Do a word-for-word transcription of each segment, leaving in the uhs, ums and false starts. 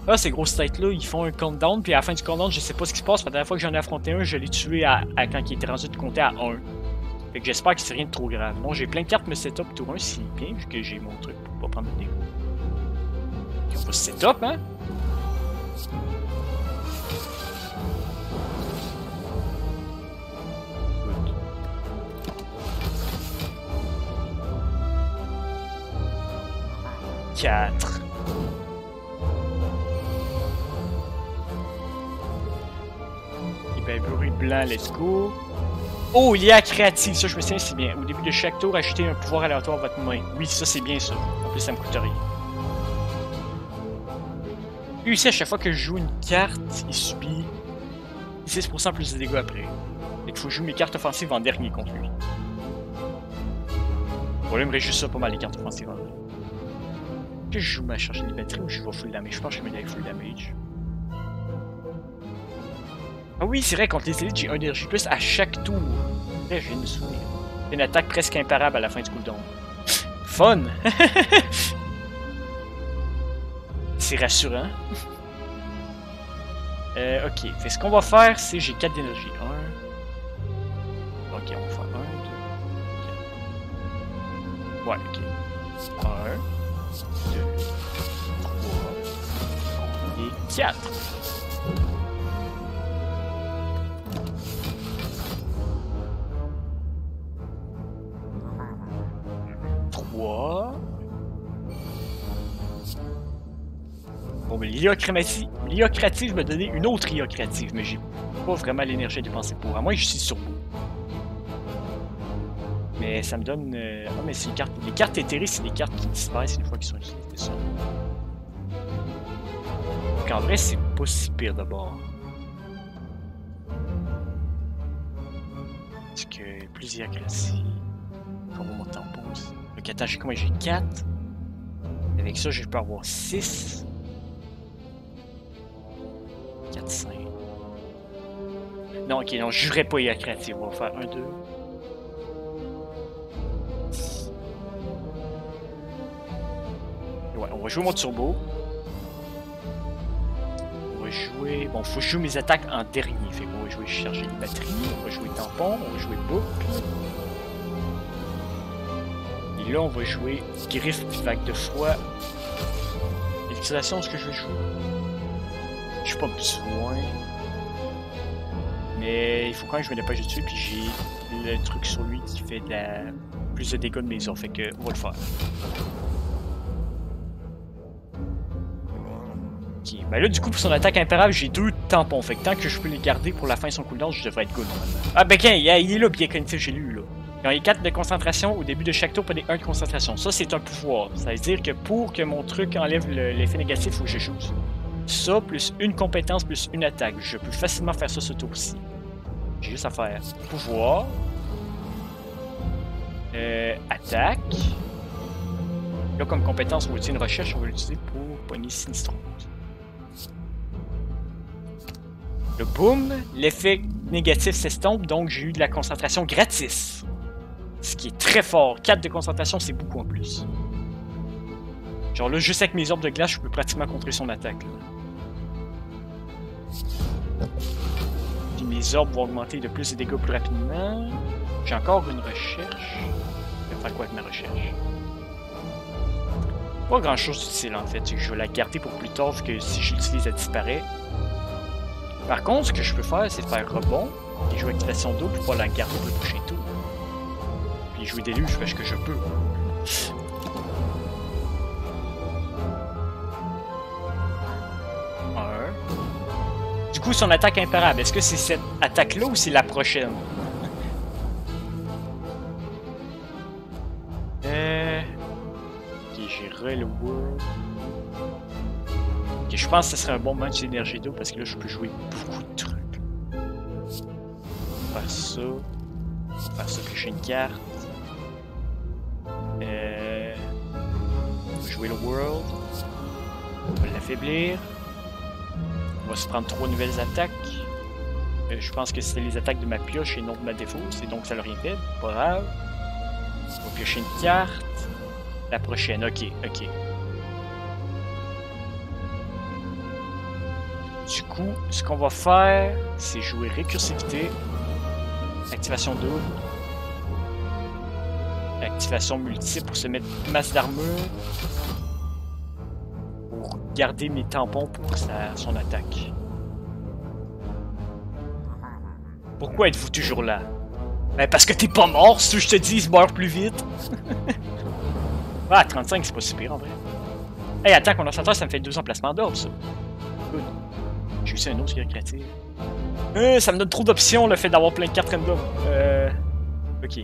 Là, ces grosses têtes-là, ils font un countdown, puis à la fin du countdown, je sais pas ce qui se passe. La dernière fois que j'en ai affronté un, je l'ai tué à, à quand il était rendu de compter à un. Fait que j'espère que c'est rien de trop grave. Bon, j'ai plein de cartes me setup tour un, c'est bien, vu que j'ai mon truc pour pas prendre de dégâts. Et on va se setup, hein? quatre. Et ben, bruit blanc, let's go. Oh, il y a créative, ça je me souviens, c'est bien. Au début de chaque tour, ajoutez un pouvoir aléatoire à votre main. Oui, ça c'est bien ça. En plus, ça me coûte rien. Lui aussi, à chaque fois que je joue une carte, il subit six pour cent plus de dégâts après. Et il faut jouer mes cartes offensives en dernier contre lui. Bon, là, il me reste juste ça pas mal les cartes offensives en dernier. Est-ce que je joue ma charge de batterie ou je vais full damage? Je pense que je vais mettre full damage. Ah oui, c'est vrai, contre les élites, j'ai un énergie plus à chaque tour. Là, je viens de me souvenir. Une attaque presque imparable à la fin du cooldown. Fun! C'est rassurant. euh, ok, fait ce qu'on va faire, c'est j'ai quatre d'énergie. un. Ok, on va faire un, deux. Ouais, ok. un, deux, trois et quatre. trois. Bon, mais l'I A créative, l'I A créative m'a donné une autre I A créative, mais j'ai pas vraiment l'énergie à dépenser pour. À moins que je suis sur bout. Mais ça me donne. Euh... Ah, mais c'est les cartes. Les cartes éthérées, c'est des cartes qui disparaissent une fois qu'ils sont utilisées. Ça. Donc en vrai, c'est pas si pire d'abord. Parce que plus I A créative. On va mon tampon aussi. Donc attends, j'ai combien? J'ai quatre. Avec ça, je peux avoir six. quatre, cinq. Non, ok, non, je jurerais pas I A créative. On va faire un, deux. Ouais, on va jouer mon turbo. On va jouer. Bon, faut que je joue mes attaques en dernier. Fait qu'on va jouer charger les batteries. On va jouer tampon. On va jouer boucle. Et là, on va jouer griffe puis vague de froid. L'utilisation, est-ce que je vais jouer? J'ai pas besoin. Mais il faut quand même que je me dépêche dessus. Puis j'ai le truc sur lui qui fait de la... plus de dégâts de maison. Fait que on va le faire. Ok. Ben là, du coup, pour son attaque imparable, j'ai deux tampons. Fait que tant que je peux les garder pour la fin de son cooldown, je devrais être good normalement. Ah, ben, il est là, bien cognitif, j'ai lu là. Quand il y a quatre de concentration, au début de chaque tour, prenez un de concentration. Ça, c'est un pouvoir. Ça veut dire que pour que mon truc enlève l'effet négatif, il faut que je choose. Ça, plus une compétence, plus une attaque. Je peux facilement faire ça ce tour-ci. J'ai juste à faire pouvoir. Euh, attaque. Là, comme compétence, on va utiliser une recherche, on va l'utiliser pour poigner Sinistrose. Le boom, l'effet négatif s'estompe, donc j'ai eu de la concentration gratis. Ce qui est très fort. quatre de concentration, c'est beaucoup en plus. Genre là, juste avec mes orbes de glace, je peux pratiquement contrer son attaque. Là. Puis mes orbes vont augmenter de plus de dégâts plus rapidement. J'ai encore une recherche. Je vais faire quoi avec ma recherche? Pas grand chose d'utile en fait. Je vais la garder pour plus tard, vu que si je l'utilise, elle disparaît. Par contre, ce que je peux faire, c'est faire rebond et jouer activation d'eau pour pouvoir la garder pour le prochain tour. Puis jouer déluge parce que je peux. Un. Du coup, son attaque imparable, est-ce que c'est cette attaque-là ou c'est la prochaine? euh... Ok, j'ai le world. Ok, je pense que ce serait un bon match d'énergie d'eau parce que là, je peux jouer beaucoup de trucs. Faire ça. Faire ça, piocher une carte. Euh... On va jouer le world. On va l'affaiblir. On va se prendre trois nouvelles attaques. Euh, je pense que c'était les attaques de ma pioche et non de ma défausse, et donc ça l'a rien fait. Pas grave. On va piocher une carte. La prochaine, ok, ok. Du coup, ce qu'on va faire, c'est jouer récursivité, activation double, activation multiple pour se mettre masse d'armure, pour garder mes tampons pour sa, son attaque. Pourquoi êtes-vous toujours là? Ben parce que t'es pas mort, si je te dis, meurs plus vite. Ah, trente-cinq, c'est pas si pire en vrai. Hey, attends, condensateur, ça me fait deux emplacements d'ordre, ça. Good. J'ai aussi un autre créatif. Euh, ça me donne trop d'options, le fait d'avoir plein de cartes random. Euh... Ok.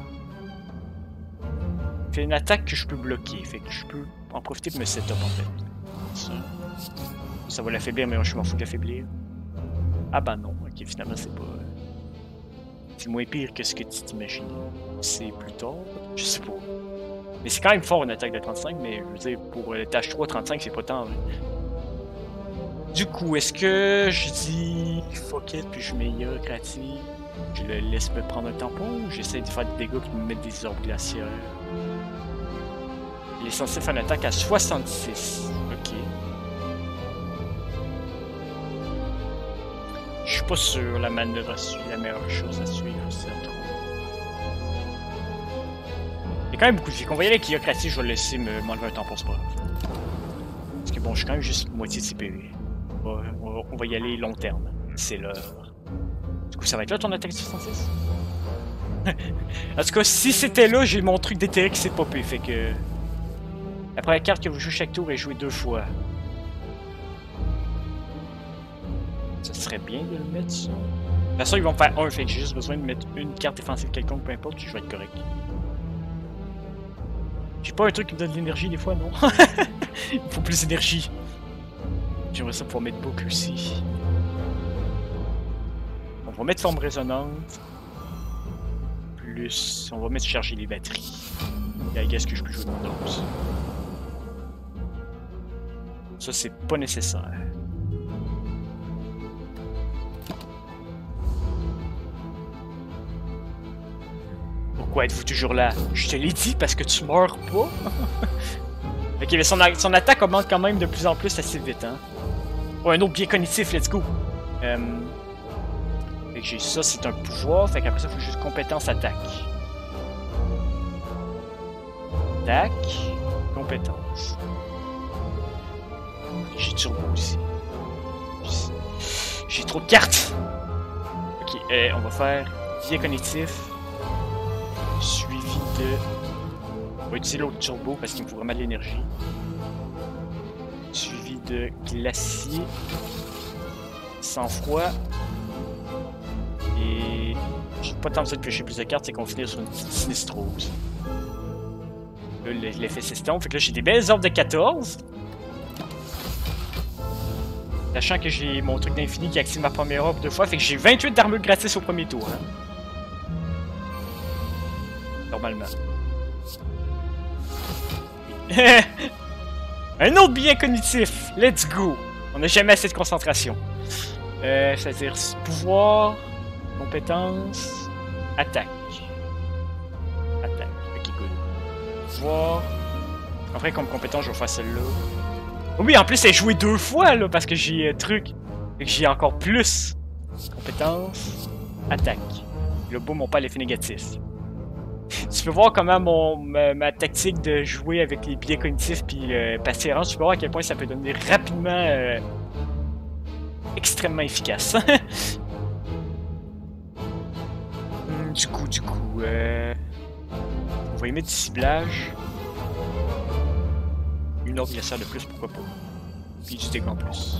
C'est une attaque que je peux bloquer, fait que je peux en profiter pour me setup en fait. Ça, ça va l'affaiblir, mais je m'en fous de l'affaiblir. Ah bah non, ok, finalement c'est pas... C'est moins pire que ce que tu t'imaginais. C'est plus tard, je sais pas. Mais c'est quand même fort une attaque de trente-cinq, mais je veux dire, pour le tâche trois, trente-cinq c'est pas tant. Hein. Du coup, est-ce que je dis fuck it puis je mets I A créative? Je le laisse me prendre un tampon ou j'essaie de faire des dégâts qui me mettent des orbes glaciaires? Il est censé faire une attaque à soixante-six. Ok. Je suis pas sûr la manœuvre à suivre, la meilleure chose à suivre, c'est trop. Il y a quand même beaucoup de vie. Qu'on va y aller avec I A créative, je vais le laisser m'enlever un tampon, c'est pas grave. Parce que bon, je suis quand même juste moitié de C P V. On va, on va, on va y aller long terme. C'est l'heure. Du coup, ça va être là ton attaque soixante-six? En tout cas, si c'était là, j'ai mon truc d'éthérique qui s'est popé, fait que... La première carte que vous jouez chaque tour est jouée deux fois. Ça serait bien de le mettre, ça. De toute façon, ils vont faire un, fait que j'ai juste besoin de mettre une carte défensive quelconque, peu importe, je vais être correct. J'ai pas un truc qui me donne de l'énergie des fois, non? Il faut plus d'énergie. J'aimerais ça pouvoir mettre Book aussi. On va mettre forme résonante. Plus, on va mettre charger les batteries. Et I guess que je peux jouer de mon dose. Ça, c'est pas nécessaire. Pourquoi êtes-vous toujours là? Je te l'ai dit parce que tu meurs pas. Ok, mais son, son attaque augmente quand même de plus en plus assez vite, hein. Oh, un autre biais cognitif, let's go. Euh... Fait que j'ai ça, c'est un pouvoir, fait qu'après ça, il faut juste compétence attaque. Attaque, compétence. J'ai turbo aussi. J'ai trop de cartes. Ok, euh, on va faire biais cognitif. Suivi de... On va utiliser l'autre turbo parce qu'il me faut vraiment de l'énergie. Suivi de glacier. Sang-froid. Et... J'ai pas tant besoin de piocher plus de cartes, c'est qu'on finit sur une petite sinistrose. Là, l'effet système. Fait que là, j'ai des belles orbes de quatorze. Sachant que j'ai mon truc d'infini qui active ma première orbe deux fois. Fait que j'ai vingt-huit d'armure gratis au premier tour. Hein. Normalement. Un autre biais cognitif. Let's go. On n'a jamais assez de concentration. Euh, C'est-à-dire pouvoir, compétence, attaque. Attaque. Ok, good. Pouvoir. Après, comme compétence, je vais faire celle-là. Oui, en plus, elle est jouée deux fois, là, parce que j'ai euh, truc. Fait que j'ai encore plus. Compétence, attaque. Le boom, mon pas l'effet négatif. Tu peux voir comment mon, ma, ma tactique de jouer avec les biais cognitifs puis euh, persévérance, tu peux voir à quel point ça peut devenir rapidement euh, extrêmement efficace. hum, du coup, du coup, euh, on va y mettre du ciblage. Une orbe glaciaire de plus, pourquoi pas. Puis du dégât en plus.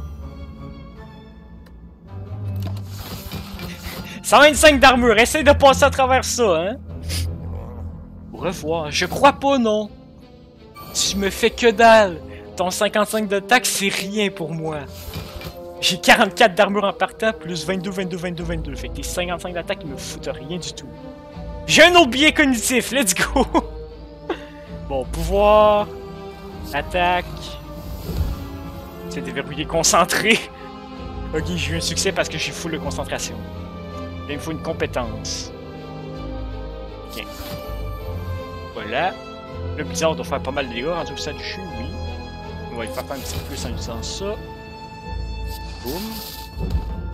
cent vingt-cinq d'armure, essaye de passer à travers ça, hein. Au revoir. Je crois pas, non. Tu me fais que dalle. Ton cinquante-cinq d'attaque, c'est rien pour moi. J'ai quarante-quatre d'armure en partant, plus vingt-deux, vingt-deux, vingt-deux, vingt-deux. Fait que tes cinquante-cinq d'attaque, ils me foutent rien du tout. J'ai un autre biais cognitif, let's go. Bon, pouvoir. Attaque. C'est déverrouillé, concentré. Ok, j'ai eu un succès parce que j'ai full de concentration. Là, il me faut une compétence. Ok. Voilà. Le blizzard doit faire pas mal de dégâts rendu au stade du chute, oui. On va lui faire pas un petit peu plus en utilisant ça. Boum.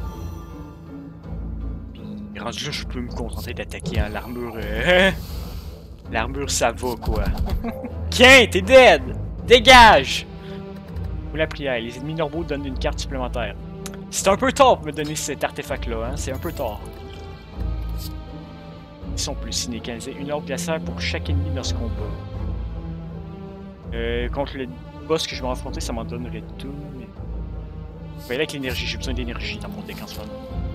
Et rendu là, je peux me contenter d'attaquer hein, l'armure. Euh... L'armure, ça va quoi. Tiens, t'es dead! Dégage! Ou la prière, les ennemis normaux donnent une carte supplémentaire. C'est un peu tard pour me donner cet artefact-là, hein? C'est un peu tard. Ils sont plus cinécalisés. Une ordre glaciaire pour chaque ennemi dans ce combat. Euh, contre le boss que je vais affronter, ça m'en donnerait tout, mais... Vous voyez avec l'énergie, j'ai besoin d'énergie dans mon deck en ce moment.